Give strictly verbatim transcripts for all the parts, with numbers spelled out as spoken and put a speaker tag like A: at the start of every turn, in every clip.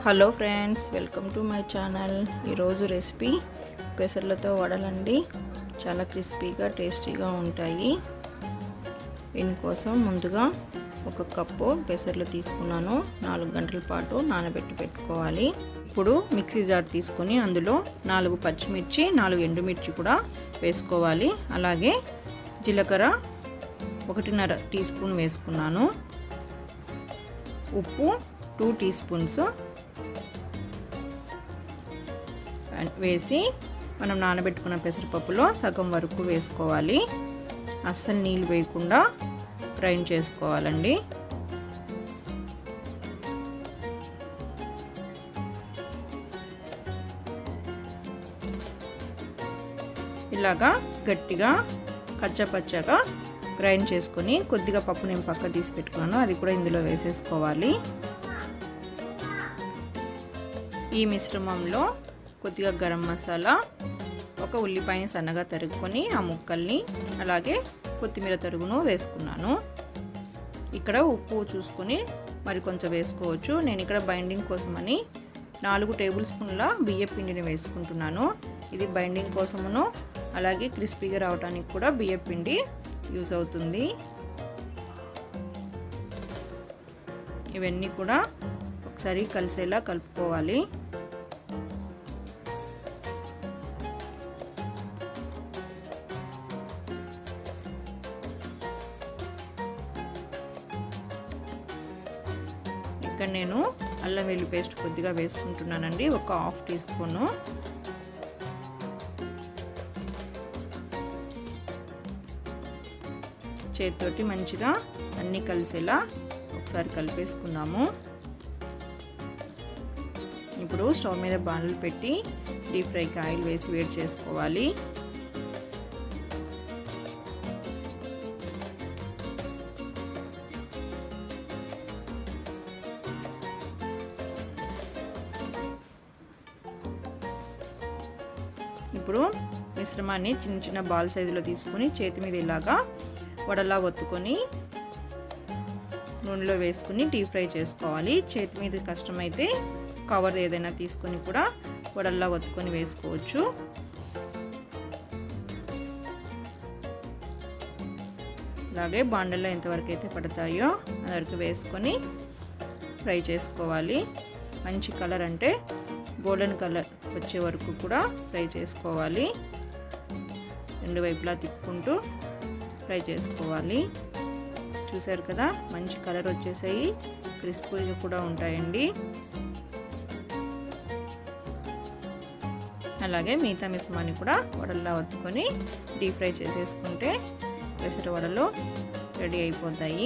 A: Hello friends, welcome to my channel. ఈరోజు recipe పెసర్లతో వడలండి. చాలా క్రిస్పీగా టేస్టీగా ఉంటాయి. దీనికోసం ముందుగా ఒక కప్పు పెసర్లు తీసుకున్నాను. నాలుగు గంటల పాటు నానబెట్టి పెట్టుకోవాలి. ఇప్పుడు మిక్సీ జార్ తీసుకొని అందులో నాలుగు పచ్చిమిర్చి, నాలుగు ఎండుమిర్చి కూడా వేసుకోవాలి. అలాగే జీలకర్ర ఒకటిన్నర టీ స్పూన్ వేసుకున్నాను. ఉప్పు టూ టీ స్పూన్స్ వేసి మనం నానబెట్టుకున్న పెసరపప్పులో సగం వరకు వేసుకోవాలి. అస్సలు నీళ్ళు వేయకుండా గ్రైండ్ చేసుకోవాలండి. ఇలాగా గట్టిగా కచ్చపచ్చగా గ్రైండ్ చేసుకొని కొద్దిగా పప్పు నేను పక్క తీసి పెట్టుకున్నాను, అది కూడా ఇందులో వేసేసుకోవాలి. ఈ మిశ్రమంలో కొద్దిగా గరం మసాలా, ఒక ఉల్లిపాయని సన్నగా తరుగుకొని ఆ ముక్కల్ని, అలాగే కొత్తిమీర తరుగును వేసుకున్నాను. ఇక్కడ ఉప్పు చూసుకొని మరి కొంచెం వేసుకోవచ్చు. నేను ఇక్కడ బైండింగ్ కోసమని నాలుగు టేబుల్ స్పూన్ల బియ్య పిండిని వేసుకుంటున్నాను. ఇది బైండింగ్ కోసమును అలాగే క్రిస్పీగా రావడానికి కూడా బియ్య పిండి యూజ్ అవుతుంది. ఇవన్నీ కూడా ఒకసారి కలిసేలా కలుపుకోవాలి. ఇక్కడ నేను అల్లం వెల్లుల్లి పేస్ట్ కొద్దిగా వేసుకుంటున్నానండి, ఒక హాఫ్ టీ స్పూను. చేతితోటి మంచిగా అన్నీ కలిసేలా ఒకసారి కలిపేసుకుందాము. ఇప్పుడు స్టవ్ మీద బాణలు పెట్టి డీప్ ఫ్రైకి ఆయిల్ వేసి వేడి చేసుకోవాలి. ఇప్పుడు మిశ్రమాన్ని చిన్న చిన్న బాల్ సైజులో తీసుకొని చేతి మీద ఇలాగా వడలా ఒత్తుకొని నూనెలో వేసుకుని డీప్ ఫ్రై చేసుకోవాలి. చేతి మీద కష్టమైతే కవర్ ఏదైనా తీసుకొని కూడా వడల్లా ఒత్తుకొని వేసుకోవచ్చు. అలాగే బాండల్లో ఎంతవరకు అయితే పడతాయో అంతవరకు వేసుకొని ఫ్రై చేసుకోవాలి. మంచి కలర్ అంటే గోల్డెన్ కలర్ వచ్చే వరకు కూడా ఫ్రై చేసుకోవాలి. రెండు వైపులా తిప్పుకుంటూ ఫ్రై చేసుకోవాలి. చూసారు కదా, మంచి కలర్ వచ్చేసాయి, క్రిస్పీగా కూడా ఉంటాయండి. అలాగే మిగతా మిశ్రమాన్ని కూడా వడల్లా వత్తుకొని డీప్ ఫ్రై చేసేసుకుంటే పెసర వడలు రెడీ అయిపోతాయి.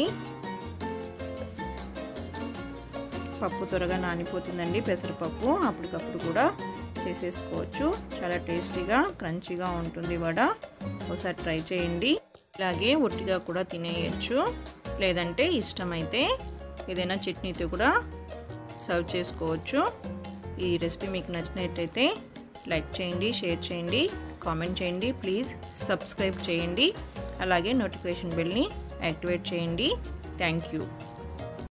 A: పప్పు త్వరగా నానిపోతుందండి, పెసరపప్పు అప్పటికప్పుడు కూడా చేసేసుకోవచ్చు. చాలా టేస్టీగా క్రంచీగా ఉంటుంది వడ. ఒకసారి ట్రై చేయండి. ఇలాగే ఒట్టిగా కూడా తినేయచ్చు, లేదంటే ఇష్టమైతే ఏదైనా చట్నీతో కూడా సర్వ్ చేసుకోవచ్చు. ఈ రెసిపీ మీకు నచ్చినట్టయితే లైక్ చేయండి, షేర్ చేయండి, కామెంట్ చేయండి, ప్లీజ్ సబ్స్క్రైబ్ చేయండి. అలాగే నోటిఫికేషన్ బెల్ని యాక్టివేట్ చేయండి. Thank you.